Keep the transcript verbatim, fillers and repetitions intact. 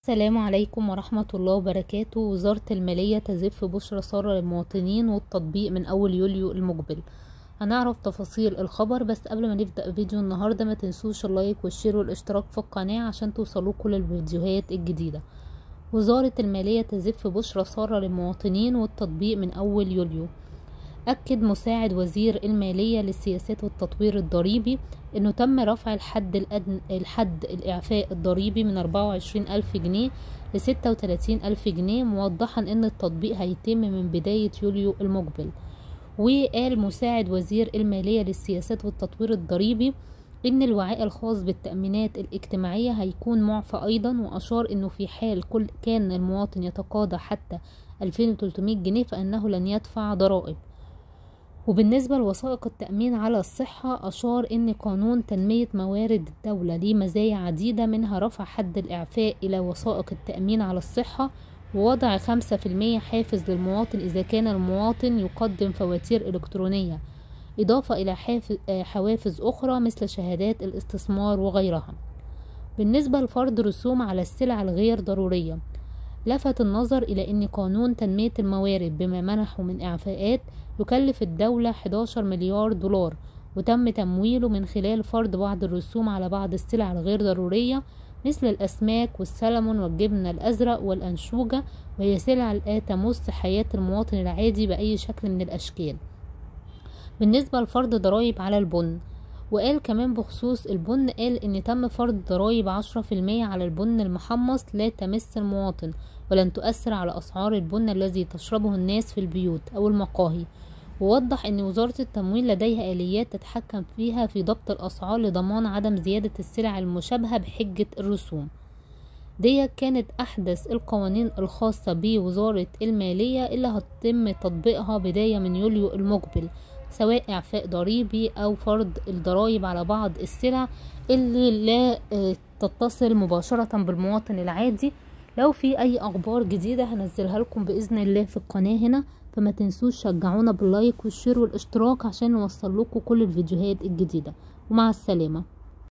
السلام عليكم ورحمة الله وبركاته. وزارة المالية تزف بشرى سارة للمواطنين والتطبيق من أول يوليو المقبل. هنعرف تفاصيل الخبر، بس قبل ما نبدأ فيديو النهاردة ما تنسوش اللايك والشير والاشتراك في القناة عشان توصلوا كل الفيديوهات الجديدة. وزارة المالية تزف بشرى سارة للمواطنين والتطبيق من أول يوليو. أكد مساعد وزير المالية للسياسات والتطوير الضريبي إنه تم رفع الحد الأدنى الحد الإعفاء الضريبي من أربعة وعشرين ألف جنيه ل ستة وتلاتين ألف جنيه، موضحا إن التطبيق هيتم من بداية يوليو المقبل. وقال مساعد وزير المالية للسياسات والتطوير الضريبي إن الوعاء الخاص بالتأمينات الاجتماعية هيكون معفى أيضا، وأشار إنه في حال كل كان المواطن يتقاضى حتى ألفين وتلتمية جنيه فإنه لن يدفع ضرائب. وبالنسبة لوثائق التأمين على الصحة، أشار إن قانون تنمية موارد الدولة ليه مزايا عديدة، منها رفع حد الإعفاء إلى وثائق التأمين على الصحة، ووضع خمسة في المية حافز للمواطن إذا كان المواطن يقدم فواتير إلكترونية، إضافة إلى حوافز أخرى مثل شهادات الاستثمار وغيرها. بالنسبة لفرض رسوم على السلع الغير ضرورية، لفت النظر إلى أن قانون تنمية الموارد بما منحه من إعفاءات يكلف الدولة حداشر مليار دولار، وتم تمويله من خلال فرض بعض الرسوم على بعض السلع الغير ضرورية مثل الأسماك والسلمون والجبن الأزرق والأنشوجة، وهي سلع لا تمس حياة المواطن العادي بأي شكل من الأشكال. بالنسبة لفرض ضرائب على البن، وقال كمان بخصوص البن، قال ان تم فرض ضرائب عشرة في المية على البن المحمص لا تمس المواطن ولن تؤثر على اسعار البن الذي تشربه الناس في البيوت او المقاهي. ووضح ان وزارة التموين لديها اليات تتحكم فيها في ضبط الاسعار لضمان عدم زيادة السلع المشابهة بحجة الرسوم. دي كانت احدث القوانين الخاصة بوزارة المالية اللي هتتم تطبيقها بداية من يوليو المقبل، سواء إعفاء ضريبي أو فرض الضرائب على بعض السلع اللي لا تتصل مباشرة بالمواطن العادي. لو في أي أخبار جديدة هنزلها لكم بإذن الله في القناة هنا، فما تنسوش شجعونا باللايك والشير والاشتراك عشان نوصل لكم كل الفيديوهات الجديدة. ومع السلامة.